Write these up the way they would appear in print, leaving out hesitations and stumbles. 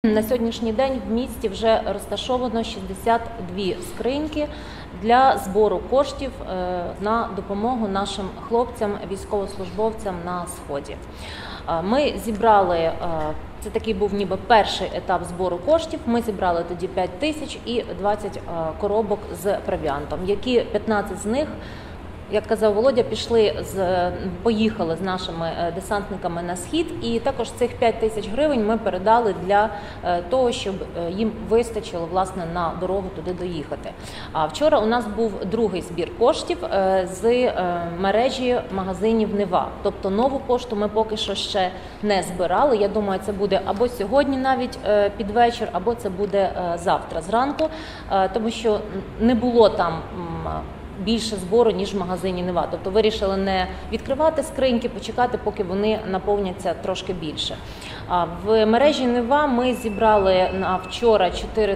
На сьогоднішній день в місті вже розташовано 62 скриньки для збору коштів на допомогу нашим хлопцям, військовослужбовцям на Сході. Ми зібрали, це такий був ніби перший етап збору коштів, ми зібрали тоді 5 тисяч і 20 коробок з провіантом, які 15 з них, як казав Володя, поїхали з нашими десантниками на Схід, і також цих 5 тисяч гривень ми передали для того, щоб їм вистачило, власне, на дорогу туди доїхати. А вчора у нас був другий збір коштів з мережі магазинів «Нева». Тобто нову пошту ми поки що ще не збирали. Я думаю, це буде або сьогодні навіть під вечір, або це буде завтра зранку, тому що не було там більше збору, ніж в магазині «Нева». Тобто вирішили не відкривати скриньки, почекати, поки вони наповняться трошки більше. В мережі «Нева» ми зібрали на вчора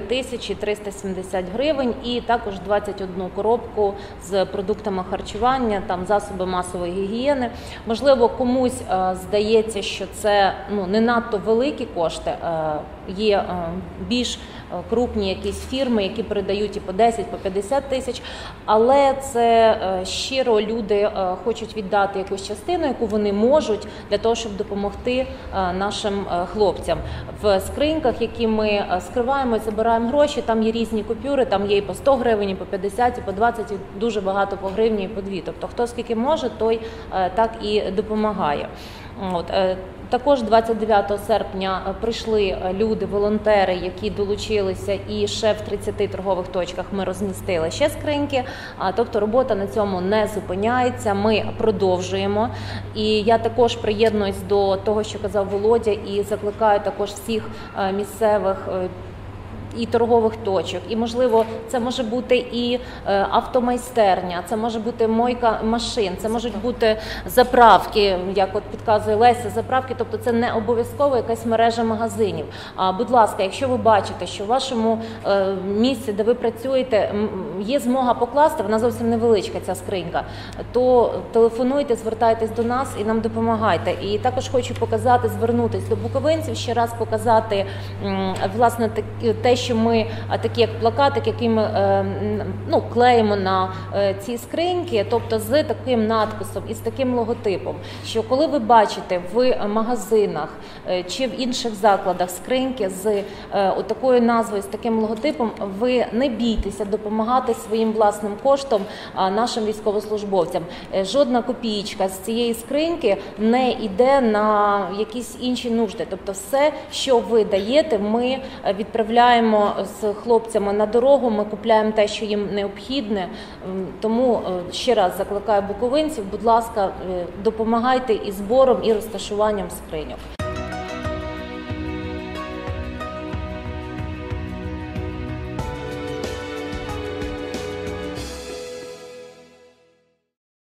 4370 гривень і також 21 коробку з продуктами харчування, там засоби масової гігієни. Можливо, комусь здається, що це не надто великі кошти, є більш крупні якісь фірми, які передають і по 10, по 50 тисяч, але це щиро люди хочуть віддати якусь частину, яку вони можуть, для того, щоб допомогти нашим хлопцям. В скриньках, які ми скриваємо і забираємо гроші, там є різні купюри, там є і по 100 гривень, і по 50, і по 20, і дуже багато по гривні, і по 2. Тобто хто скільки може, той так і допомагає. Також 29 серпня прийшли люди, волонтери, які долучилися, і ще в 30 торгових точках ми розмістили ще скриньки. Тобто робота на цьому не зупиняється, ми продовжуємо. І я також приєднуюсь до того, що казав Володя, і закликаю також всіх місцевих і торгових точок, і, можливо, це може бути і автомайстерня, це може бути мойка машин, це можуть бути заправки, як от підказує Леся, заправки, тобто це не обов'язково якась мережа магазинів. Будь ласка, якщо ви бачите, що в вашому місці, де ви працюєте, є змога покласти, вона зовсім невеличка, ця скринька, то телефонуйте, звертайтесь до нас і нам допомагайте. І також хочу звернутися до буковинців, ще раз показати, власне, те, що ми, такі як плакатик, який ми клеїмо на ці скриньки, тобто з таким надписом і з таким логотипом, що коли ви бачите в магазинах чи в інших закладах скриньки з такою назвою, з таким логотипом, ви не бійтеся допомагати своїм власним коштом нашим військовослужбовцям. Жодна копієчка з цієї скриньки не йде на якісь інші нужди. Тобто все, що ви даєте, ми відправляємо з хлопцями на дорогу, ми купуємо те, що їм необхідне. Тому ще раз закликаю буковинців, будь ласка, допомагайте і збором, і розташуванням скриньок.